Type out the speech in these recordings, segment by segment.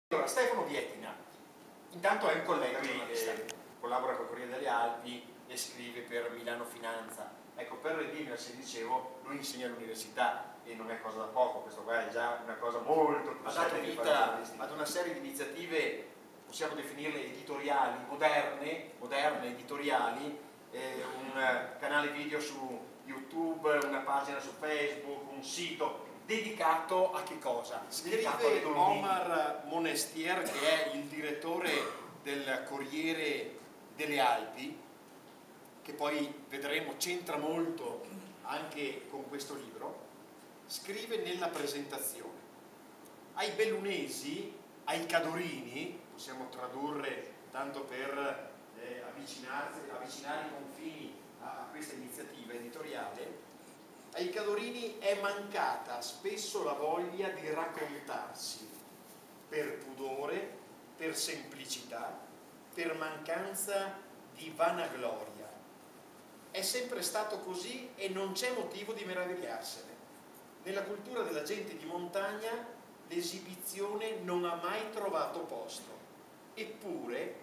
Allora, Stefano Vietina, intanto è un collega giornalista, collabora con il Corriere delle Alpi e scrive per Milano Finanza. Ecco, per redimersi, dicevo, lui insegna all'università e non è cosa da poco, questo qua è già una cosa molto più seria. Ha dato vita ad una serie di iniziative, possiamo definirle editoriali, moderne editoriali, un canale video su YouTube, una pagina su Facebook, un sito dedicato a che cosa? Scrive Omar Monestier, che è il direttore del Corriere delle Alpi, che poi vedremo c'entra molto anche con questo libro. Scrive nella presentazione: ai bellunesi, ai cadorini, possiamo tradurre tanto per avvicinare i confini a questa iniziativa editoriale, ai cadorini è mancata spesso la voglia di raccontarsi, per pudore, per semplicità, per mancanza di vanagloria. È sempre stato così e non c'è motivo di meravigliarsene. Nella cultura della gente di montagna l'esibizione non ha mai trovato posto. Eppure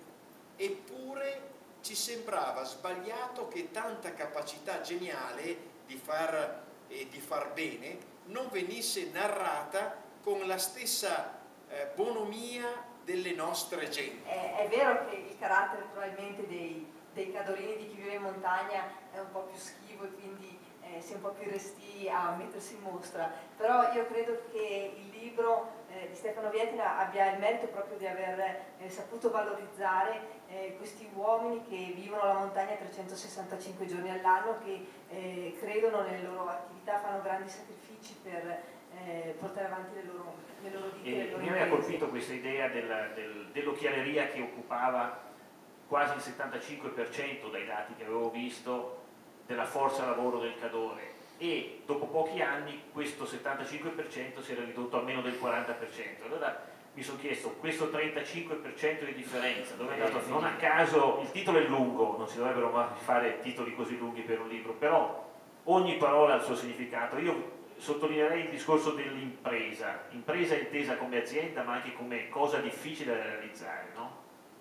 ci sembrava sbagliato che tanta capacità geniale di far bene non venisse narrata con la stessa bonomia delle nostre genti. È vero che il carattere probabilmente dei cadorini, di chi vive in montagna, è un po' più schivo e quindi si è un po' più restii a mettersi in mostra, però io credo che il libro di Stefano Vietina abbia il merito proprio di aver saputo valorizzare questi uomini che vivono la montagna 365 giorni all'anno, che credono nelle loro attività, fanno grandi sacrifici per portare avanti le loro vite. Mi aveva colpito questa idea dell'occhialeria che occupava quasi il 75% dai dati che avevo visto della forza lavoro del cadore, e dopo pochi anni questo 75% si era ridotto a meno del 40%. Allora mi sono chiesto, questo 35% di differenza dove è andato a finire? Non a caso il titolo è lungo, non si dovrebbero mai fare titoli così lunghi per un libro, però ogni parola ha il suo significato. Io sottolineerei il discorso dell'impresa, impresa intesa come azienda ma anche come cosa difficile da realizzare, no?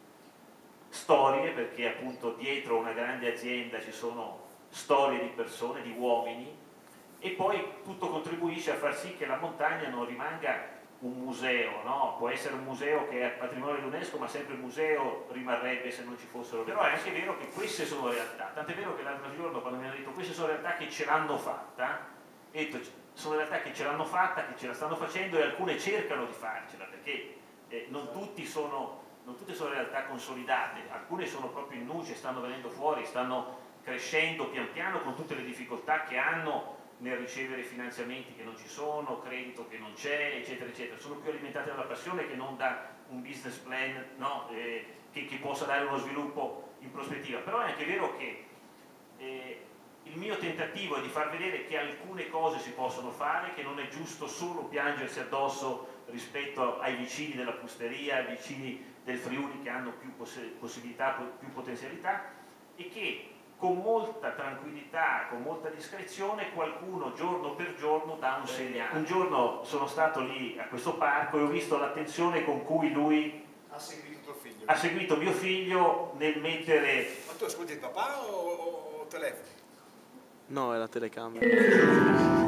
Storie, perché appunto dietro una grande azienda ci sono storie di persone, di uomini, e poi tutto contribuisce a far sì che la montagna non rimanga un museo, no? Può essere un museo che è patrimonio dell'UNESCO, ma sempre museo rimarrebbe se non ci fossero. Però è anche vero che queste sono realtà, tant'è vero che l'altro giorno quando mi hanno detto queste sono realtà che ce l'hanno fatta, ho detto sono realtà che ce l'hanno fatta, che ce la stanno facendo, e alcune cercano di farcela, perché non tutte sono realtà consolidate, alcune sono proprio in nuce, stanno venendo fuori, stanno crescendo pian piano con tutte le difficoltà che hanno nel ricevere finanziamenti che non ci sono, credito che non c'è, eccetera eccetera. Sono più alimentate dalla passione che non da un business plan, no? che possa dare uno sviluppo in prospettiva. Però è anche vero che il mio tentativo è di far vedere che alcune cose si possono fare, che non è giusto solo piangersi addosso rispetto ai vicini della Pusteria, ai vicini del Friuli che hanno più possibilità, più potenzialità, e che con molta tranquillità, con molta discrezione, qualcuno giorno per giorno dà un segnale. Un giorno sono stato lì a questo parco e ho visto l'attenzione con cui lui ha seguito tuo figlio. Ha seguito mio figlio nel mettere... Ma tu ascolti il papà o telefoni? No, è la telecamera.